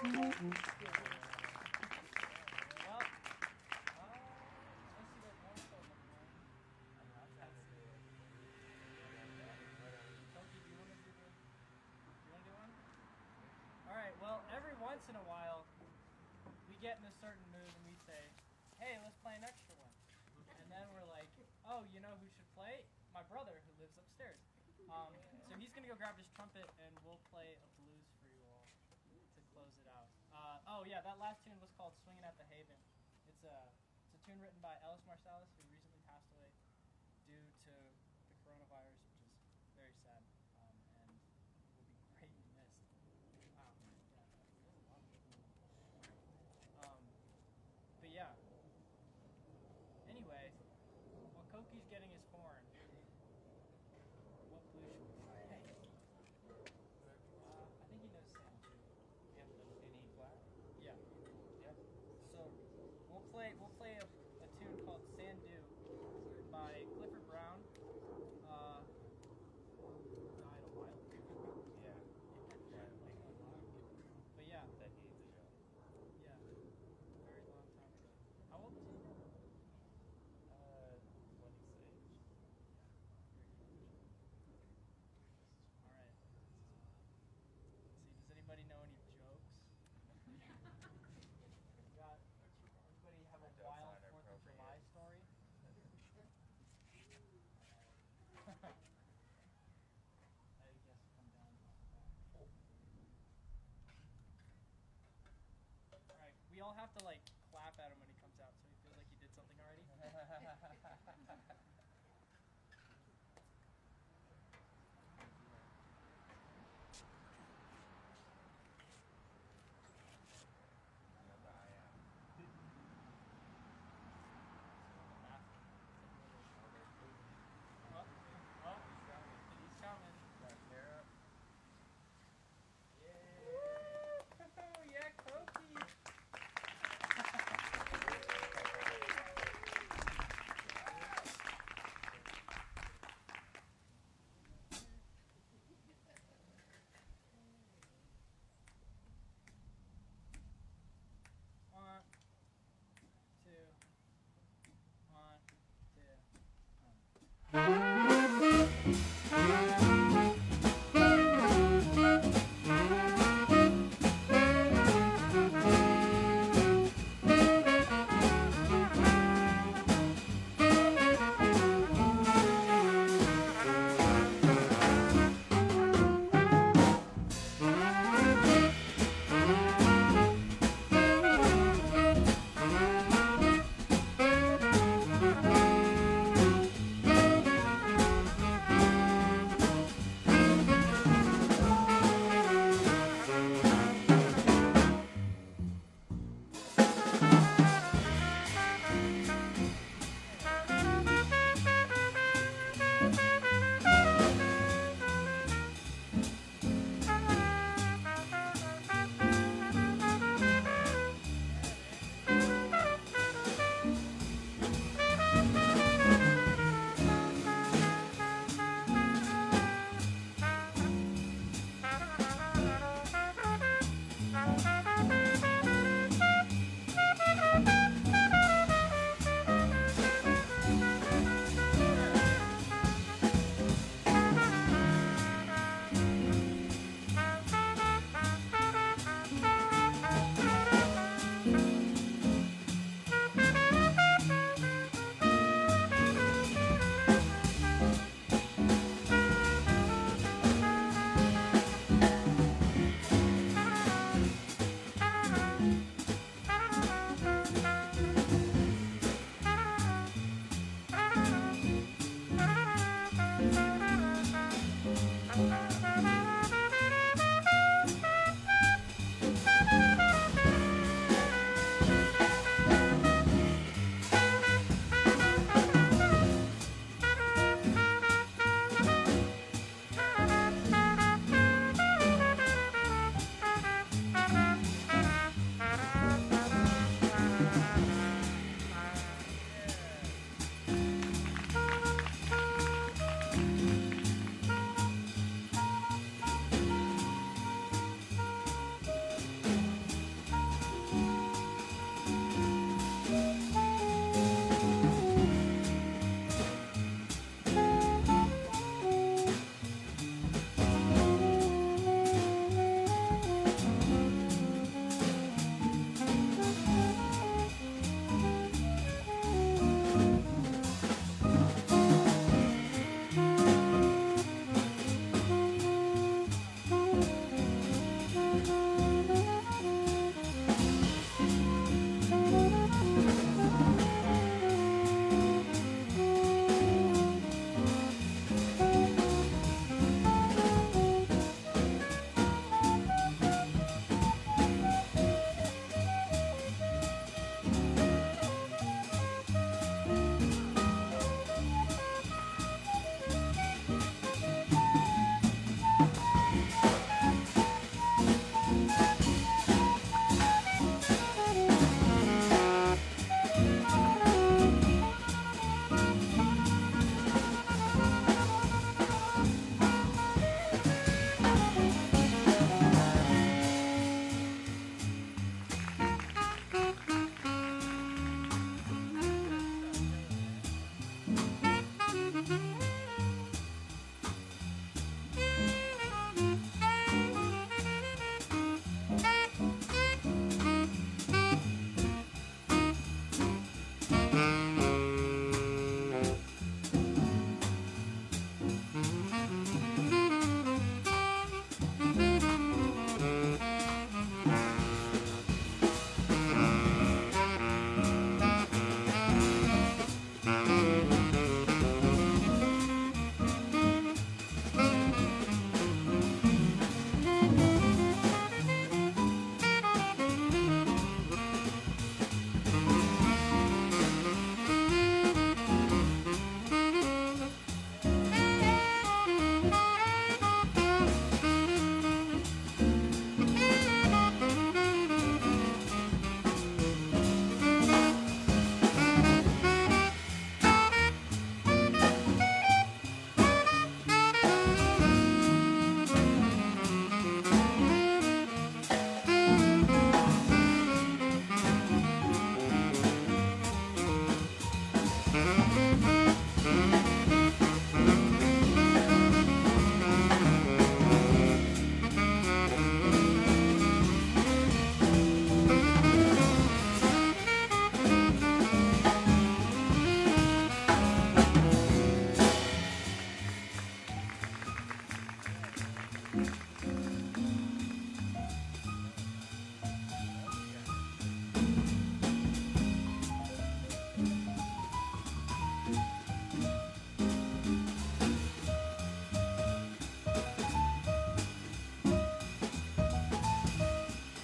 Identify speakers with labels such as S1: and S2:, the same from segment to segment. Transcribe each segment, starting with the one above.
S1: Alright, well, every once in a while, we get in a certain mood and we say, hey, let's play an extra one. And then we're like, oh, you know who should play? My brother, who lives upstairs. So he's going to go grab his trumpet and we'll play a blues for you all to close it out. Oh yeah, that last tune was called Swinging at the Haven. It's a tune written by Ellis Marsalis, who recently passed away due to the coronavirus, which is very sad, and will be greatly missed. Wow. Yeah, but yeah. Anyway, while Koki's getting his horn, what blues should we play? I think he knows Sam too.
S2: In E flat?
S1: Yeah.
S2: Yeah.
S1: So we'll play a tune called Sandu by Clifford Brown. Died a while ago.
S2: Yeah.
S1: But yeah.
S2: Decades ago.
S1: Yeah. Very long time ago. How old was he?
S2: 26.
S1: Alright. Let's see, does anybody know any jokes? Anybody have a wild 4th of July story? I guess come down. Alright, we all have to like clap at him when he comes out so he feels like he did something already. Oh, he's coming.
S2: Got hair up.
S1: Yeah, yeah, Koki.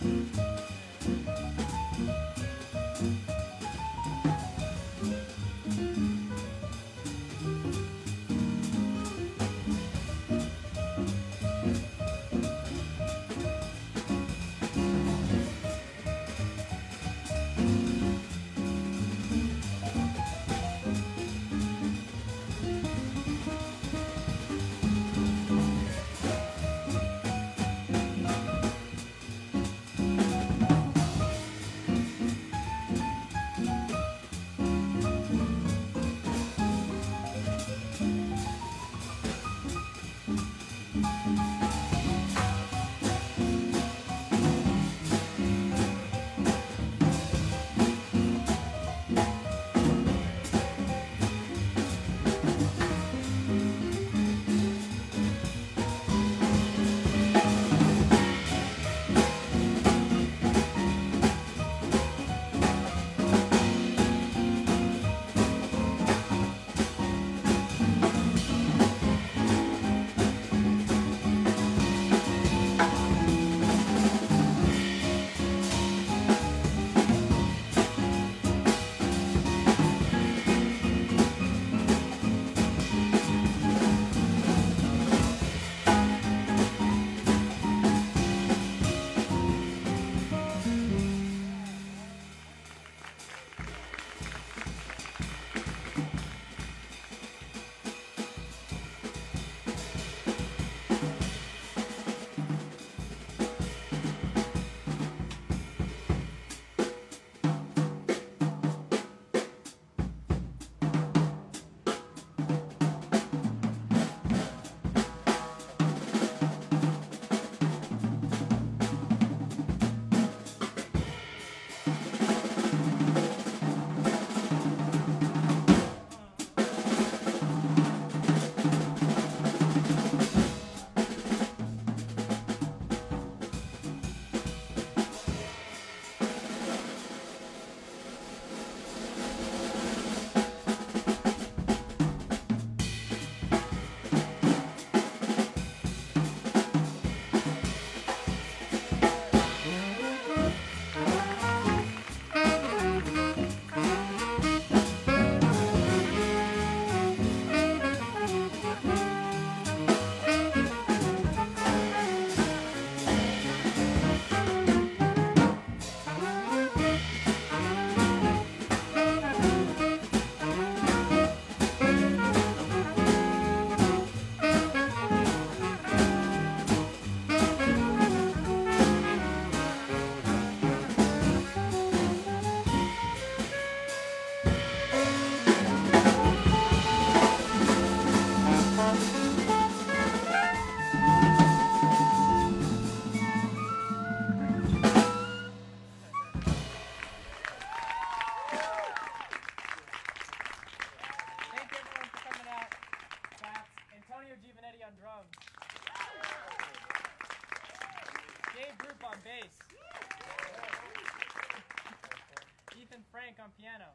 S1: Frank on piano.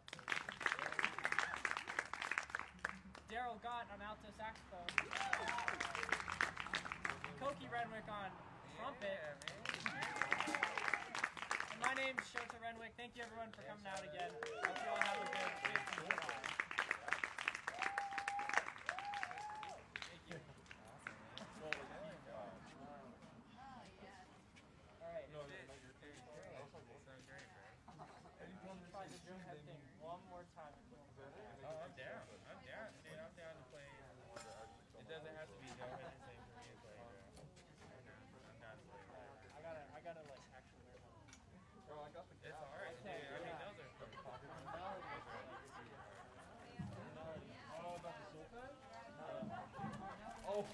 S1: Daryl Gott on alto saxophone. Koki Renwick on trumpet. And my name's Shota Renwick. Thank you everyone for coming out again. Hope you all have a good 5th of July. Thank you. Alright. Try the drum head thing one more time.
S2: Oh, I'm down. I'm down. Dude, I'm down to play. It doesn't have to be drum head the same for me to play, bro. I'm down to play.
S1: I gotta like actually learn how to.
S2: It's alright, dude. I mean, those are fun.
S3: Oh, about the soul pad?
S1: Oh.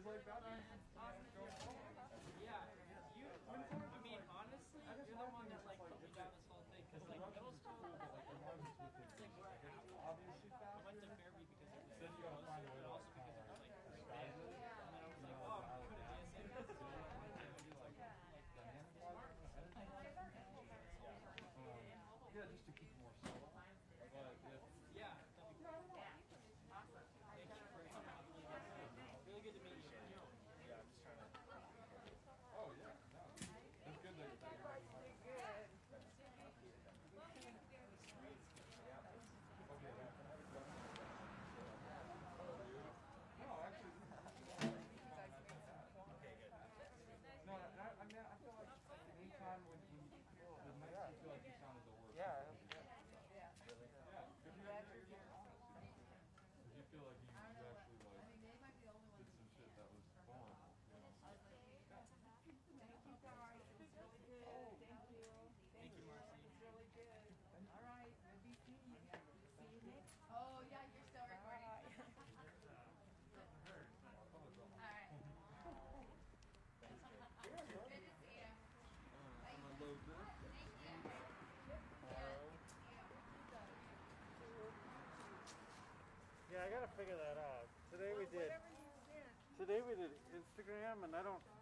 S3: like that.
S1: Yeah, I mean, honestly, you're the one that like put me down this whole thing because like middle school, it's like where I
S3: Obviously
S1: went
S3: faster.
S1: to Fairview because of
S3: Then you gotta find a way
S1: but
S3: to
S1: also because it was like free band. And then I was like, oh, I'm good at DSM.
S3: Yeah, just to keep more subtle. But if
S1: Yeah, that'd be great. Thank you for coming out. Really good to meet you.
S2: Yeah, I'm just trying to.
S3: oh yeah, no. It's good that you're okay, no, actually this is
S2: Okay, good.
S3: no, I mean I feel like anytime when the nights you feel like you sounded the worst.
S2: Yeah.
S3: Yeah. If you feel like you actually like did some shit that was vulnerable, you know.
S1: Thank you, Marcy.
S4: Oh, yeah, you're still recording. All right. Good to see you.
S3: I'm gonna load this.
S4: Thank you.
S5: Yeah, I gotta figure that out. Today we did Instagram, and I don't